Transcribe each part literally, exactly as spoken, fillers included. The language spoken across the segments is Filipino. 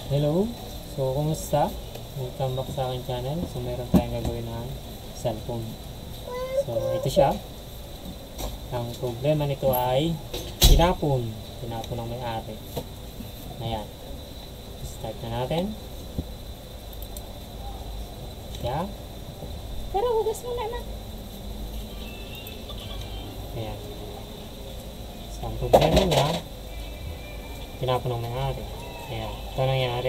Hello! So, kumusta? Welcome back sa aking channel. So, meron tayong gagawin na cellphone. So, ito siya. Ang problema nito ay tinapon. Tinapon ng may-ari. Ayan. Start na natin. Kaya, Pero hugas muna na. ayan. So, ang problema niya, tinapon ng may-ari. Ayan. Ito nangyari.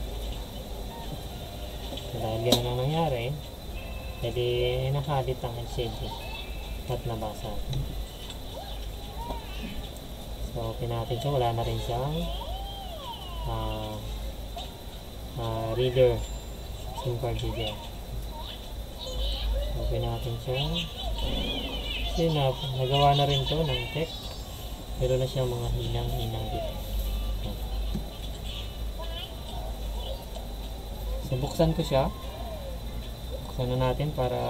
So, dahil gano'n ang nangyari, edi nakalit ang L C D at nabasa. So, open natin siya. Wala na rin siyang uh, uh, reader. SIM card reader. Open natin siya. Kasi na, nagawa na rin to ng tech. Pero na siyang mga hinang-hinang dito. So, buksan ko siya. Buksan na natin para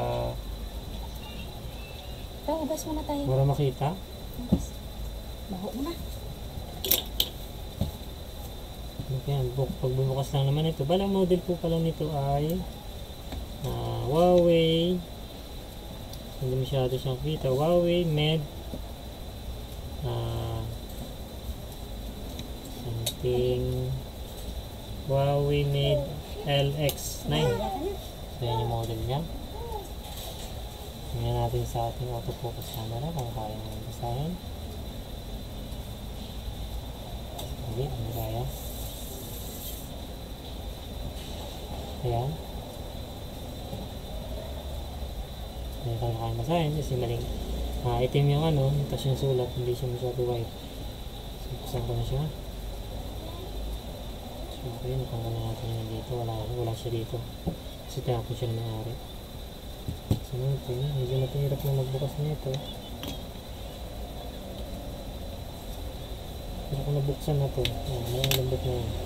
Ito, hugas muna tayo. para makita. Hugas. Baho mo na. Okay, buk pag bumukas lang naman ito. Balang model po pala nito ay uh, Huawei. Hindi masyado siyang kita. Huawei Med uh, something Huawei Med L X nine. So, yan yung model niya. Tingnan natin sa ating autofocus camera kung kaya naman basahin. Hindi, hindi kaya. Ayan. Hindi tayo kaya basahin kasi maling uh, itim yung ano, tapos yung sulat, hindi siya masyado white. So, buksan ko na siya. So, okay, natanggal na natin yun dito. Wala, wala siya dito. Kasi tinapon siya ng may-ari. So, natin, medyo matahirap na magbukas nito. Pero kung nabuksan na to, ayan, may lambot na yan.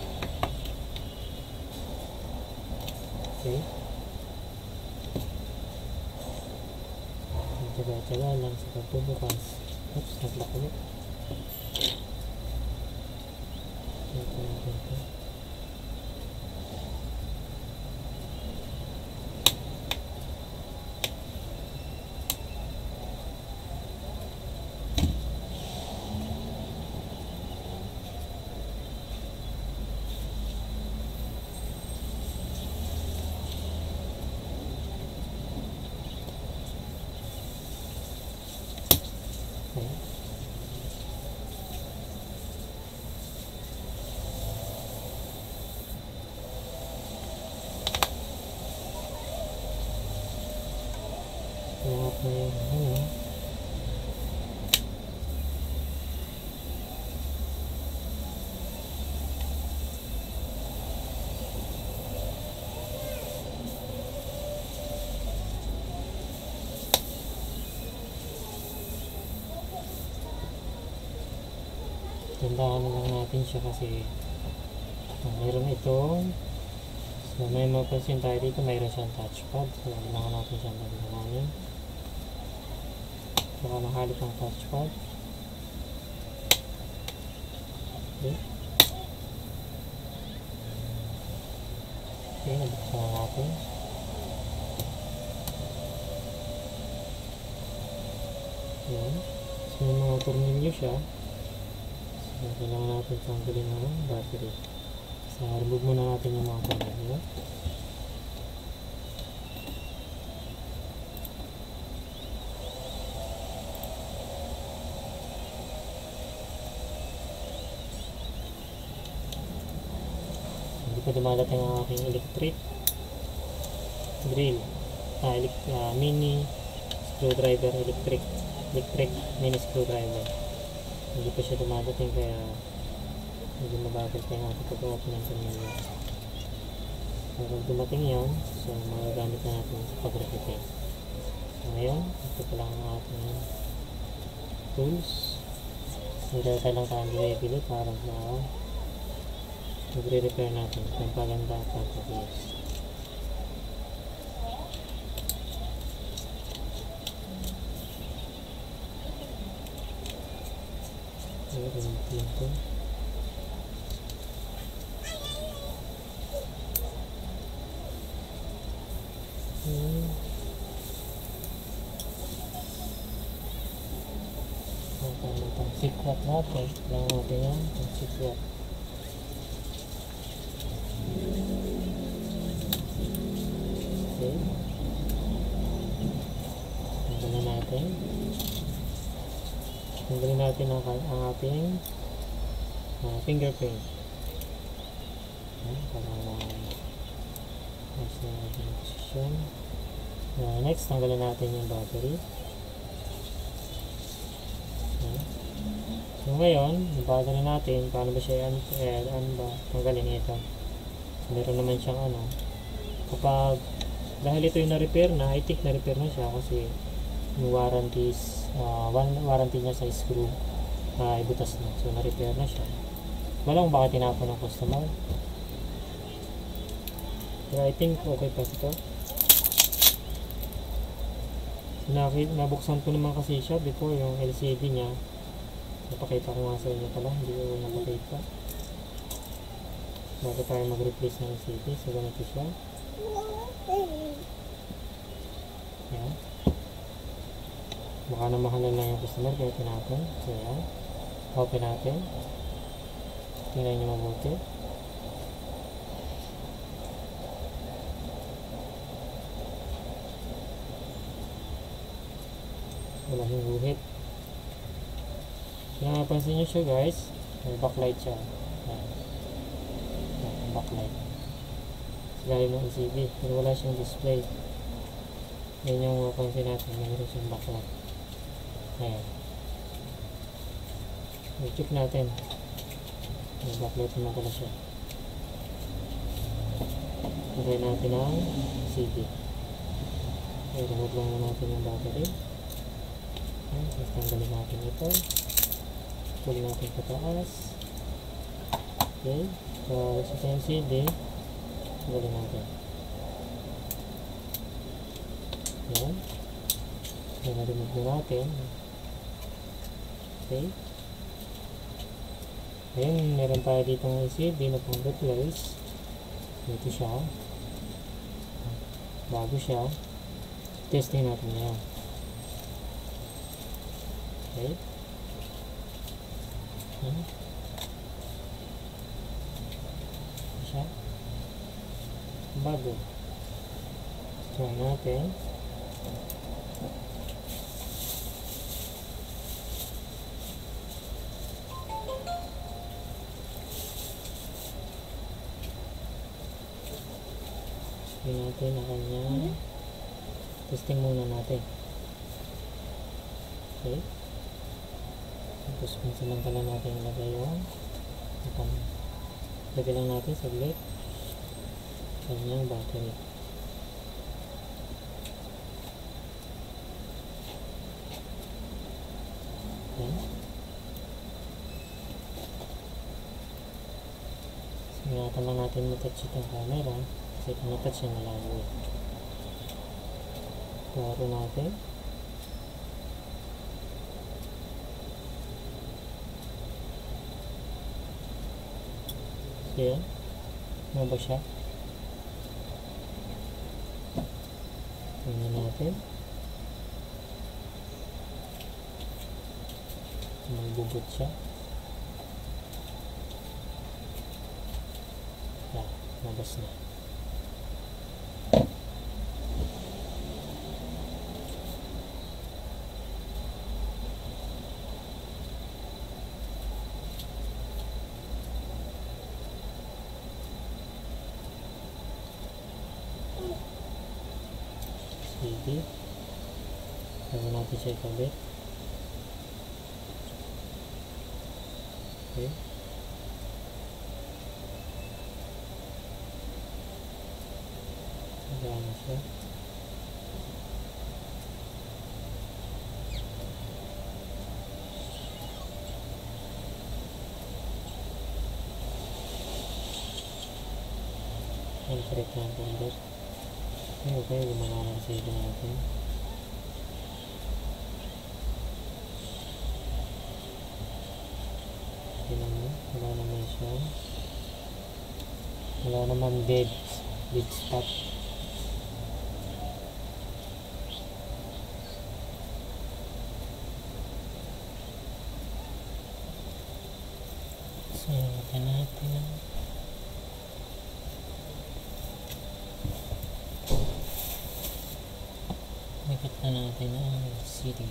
Okay. Tsaga-tsaga lang sa pagbubukas. Oops, nag-lock ulit. Ito natin ito. Okay. Tingnan ko yung ano. Tandaan na lang natin siya kasi uh, mayroon itong, so may mapansin tayo dito, mayroon siyang touchpad. So kailangan natin siyang lagyan. Baka mahalit ang touchpad. Okay. Okay, nabuksan na natin. Ayan. So may mga tornilyo siya. So, kailangan natin tanggalin ng battery. So, remove muna natin yung mga tornilyo. Hindi pa dumadating ang aking electric drill. Ah, elect uh, mini screwdriver electric. Electric mini screwdriver. Hindi pa siya dumadating kaya medyo mabagal tayo natin pag-open ng tornilyo. So, kung dumating yun, so magagamit na natin sa pag-repeat. So, ngayon, ito pa lang ang ating tools. Nagdata lang tayo bibili para sa magre-repair natin. Pampaganda at pampagayos. Ayan, ito. Swap natin. Kailangan natin yan. Swap. Okay. Tanggalin natin. Tanggalin natin ang, ang ating uh, fingerprint. Ayan, para mas na natin yung posisyon. Uh, next, tanggalin natin yung battery. Ayan. So ngayon, yung battery natin, paano ba siya ano, eh, ano ba tanggalin ito? So, meron naman siyang ano, kapag dahil ito yung na-repair na, I think na-repair na siya kasi yung warranty is, uh, one warranty niya sa screw ay uh, butas na. So na-repair na siya. Walang baka tinapon ng customer. Pero I think okay pa ito. Nakit, nabuksan ko naman kasi siya before yung L C D niya. Napakita ko nga sa inyo pala, hindi ko napakita. Bago tayo mag-replace ng L C D, so ganito siya. Ayan. Baka na mahalan lang yung customer kaya tinapon. So ayan. Open natin. Tingnan nyo mabuti. Wala yung guhit. Kaya napansin nyo siya guys, may backlight siya. Ayan. Ayan, backlight. Ilalim ng L C D, pero wala siyang display. Yan yung mapansin natin, mayroon siyang backlight. Ayan. I-check natin. May backlight naman pala siya. Lagay natin ang L C D. Okay, remote lang na natin yung battery. Ayan, tapos tanggalin natin ito. Pull natin pataas. Okay, so sa L C D, tanggalin natin. Ayan. Ayan, na-remove na natin. Okay. Ayan, meron tayo dito ng L C D na pang replace. Ito siya. Bago siya. Testing natin yan. Okay. Ayan. Ito siya. Bago. Try natin. Tingnan natin ang kanyang mm-hmm. testing muna natin. Okay. Tapos kung samantala natin ilagay yung lagay lang natin saglit kanyang battery. Okay. Ingatan lang natin matouch itong camera kasi kung matouch yan nalago eh. Klaro natin. So yan. Ano ba siya? Tingnan natin. Magbugot siya. Yan. Nabas na. Sige. Bago natin siya ikabit. Okay. Ayan na siya. Ayan, correct na ang ulit. Okay, okay. Gumana na sa ito natin. Tingnan mo. Wala naman siya. Wala naman dead. Dead spot. Balikan natin. Ikot na natin ang L C D.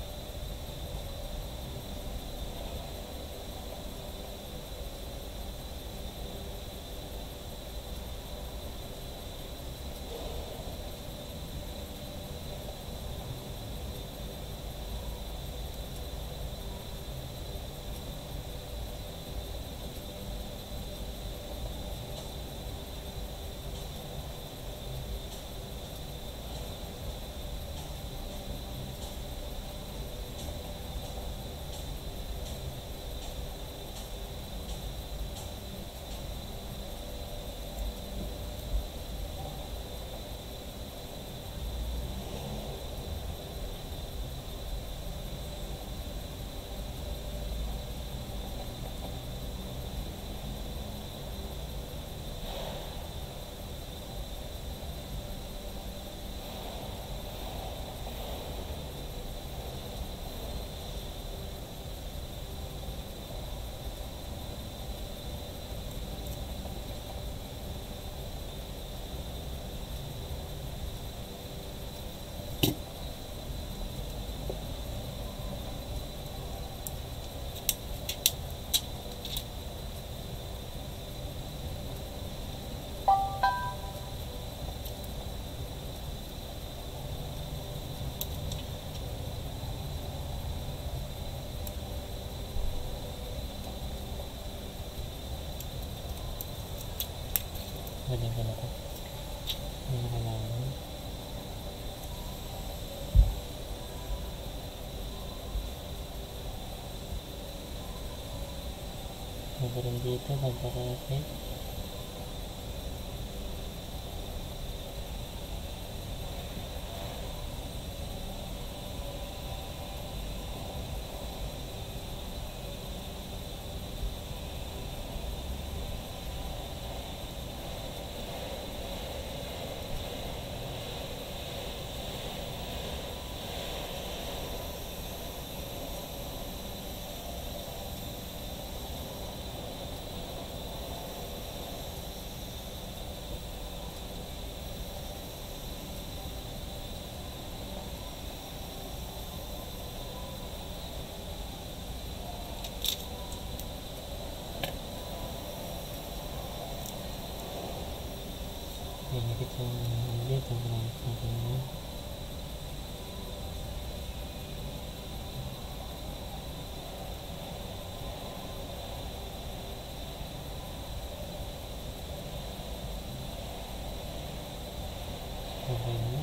Ganyan ka na ito. Hindi na kailangan. Meron dito, magpapakapit. Ikit yung dito, gamit natin yun. Okay na.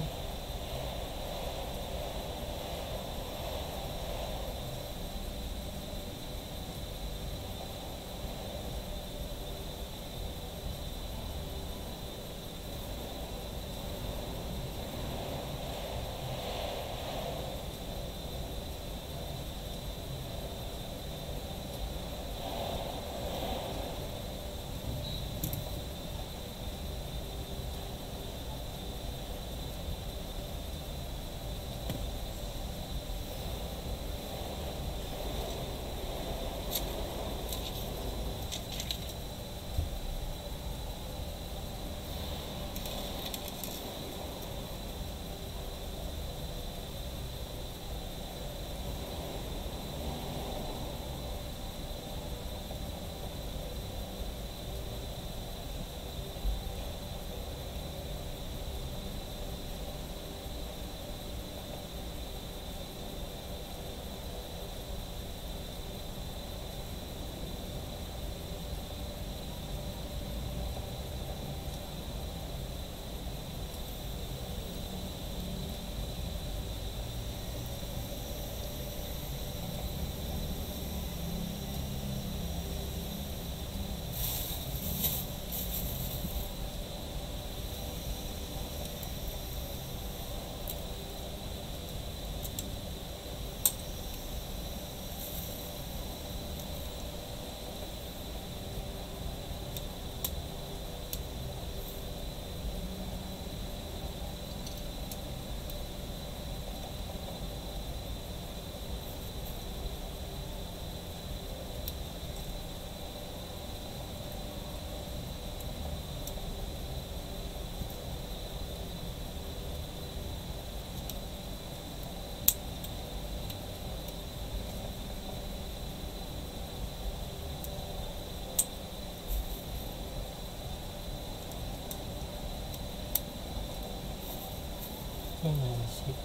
Pumasok.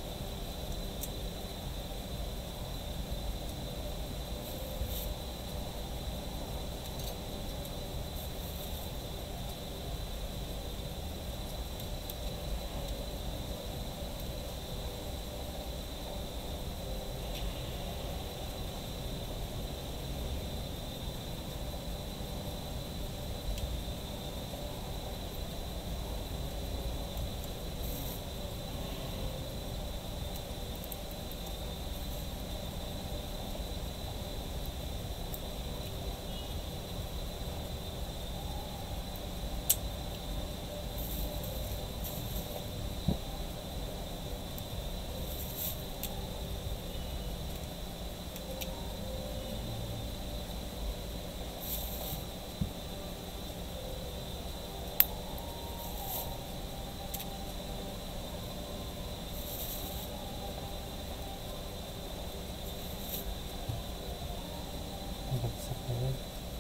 Bagsak na yun.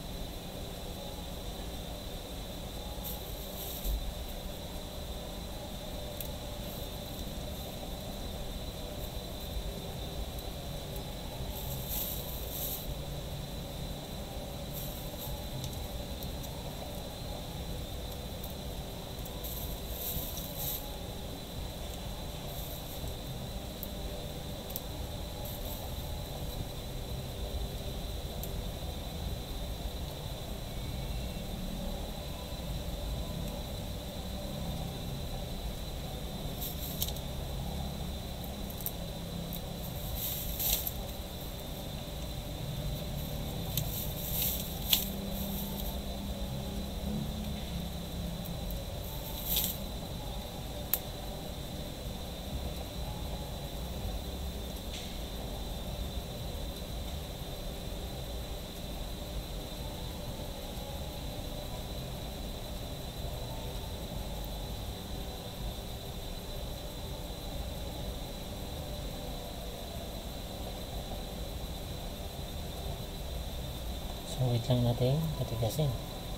So, wait lang natin patigasin.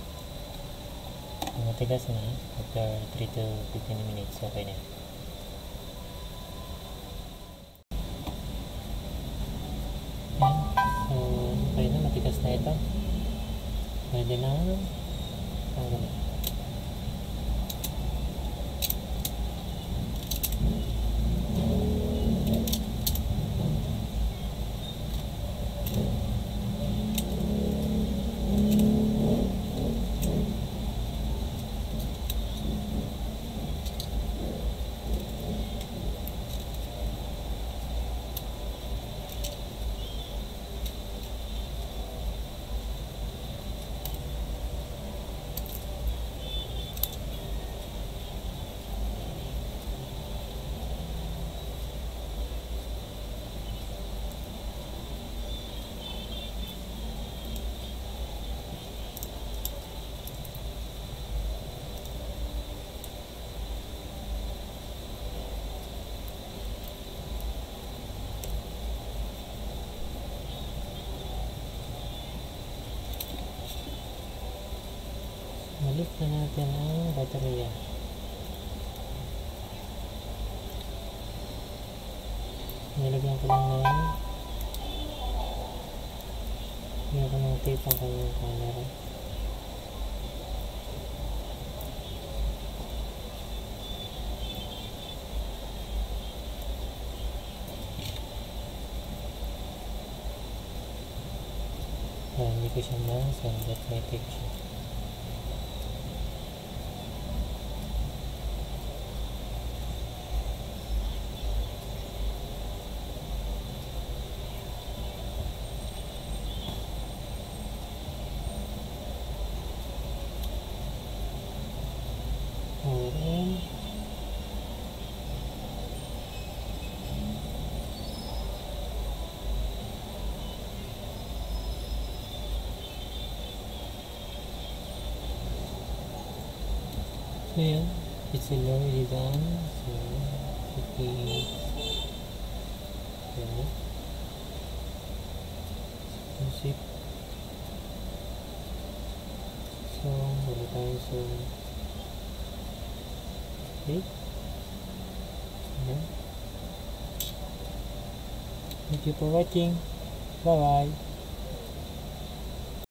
Kung matigas na, after three to fifteen minutes, okay na. Yan. So, okay na, matigas na ito. Pwede na tanggalin. Balik na natin ang baterya. Nilagyan ko lang ng nilagyan ko ng tape ang kanyang camera. Ah, hindi ko siya ma-sundet, may tape siya. Ayan. So yan, it's already done. So okay. Yan. Music. So wala tayo sa okay. Yan. Thank you for watching. Bye bye.